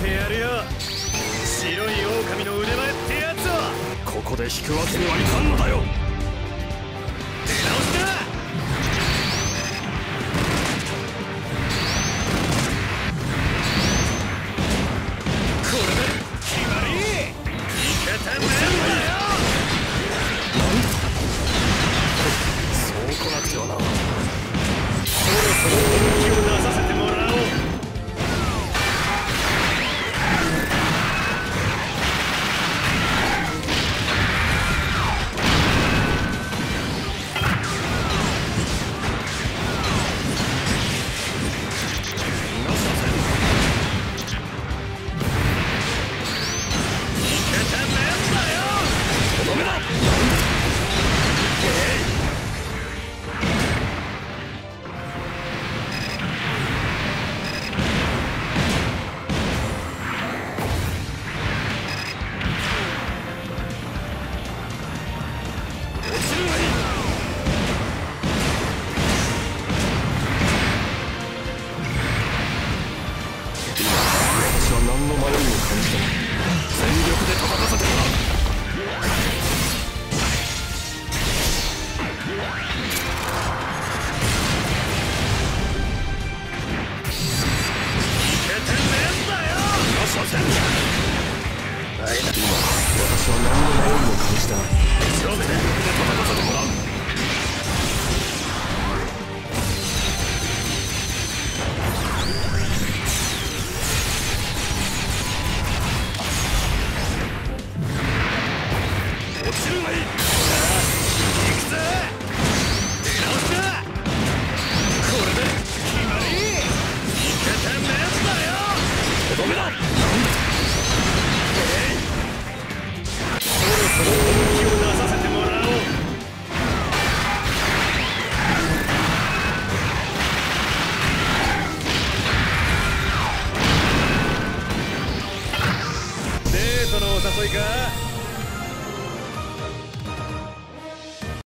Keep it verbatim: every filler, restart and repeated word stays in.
てやるよ。白い狼の腕前ってやつを。ここで引くわけにはいかんのだよ。出直しだ。これで決まり。味方なんだよ。そう来なくてはな。そろそろ本気を出させてもらおう。